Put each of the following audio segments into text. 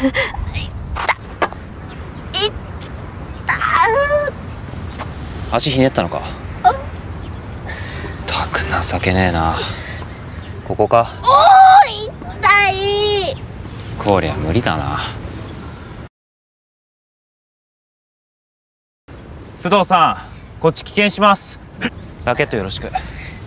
足ひねったのか。たく情けねえな。ここか。 おー、痛い。 こりゃ無理だな。須藤さん、こっち棄権します。ラケットよろしく。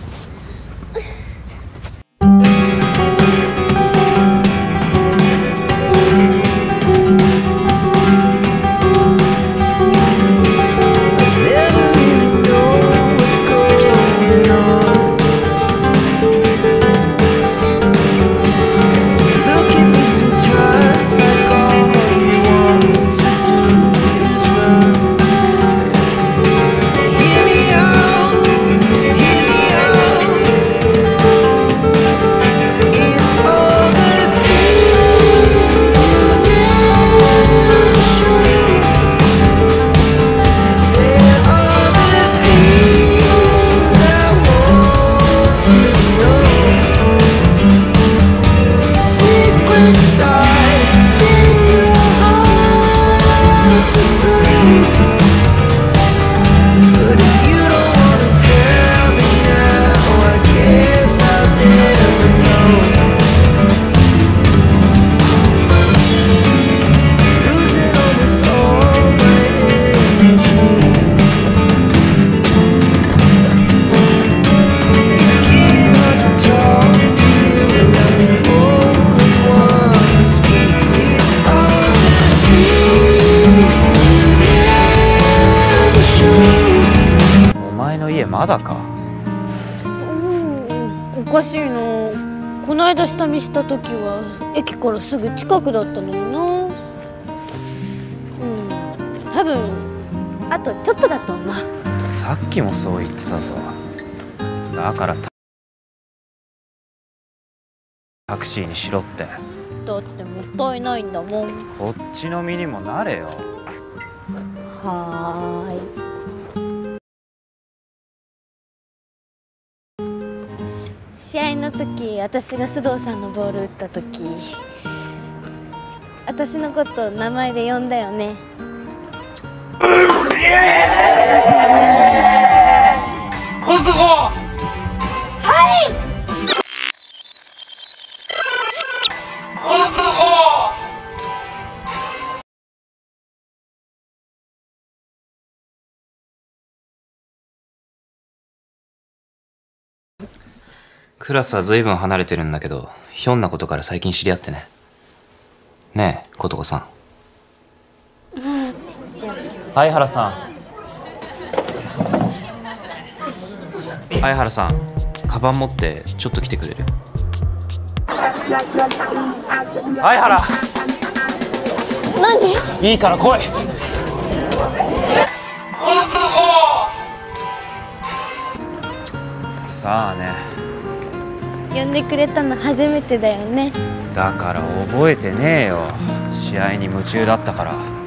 まだか。 おかしいな。この間下見した時は駅からすぐ近くだったのにな。多分あとちょっとだと思う。 さっきもそう言ってたぞ。だからタクシーにしろって。 だってもったいないんだもん。 こっちの身にもなれよ。 はーい。試合の時、私が須藤さんのボール打った時、私のこと名前で呼んだよね。 国語。 はい。 国語。クラスは随分離れてるんだけど、ひょんなことから最近知り合ってね。ねえ、琴子さん。相原さん。相原さん、カバン持ってちょっと来てくれる？相原。 何？ いいから来い。さあね。 呼んでくれたの初めてだよね。 だから覚えてねえよ。試合に夢中だったから。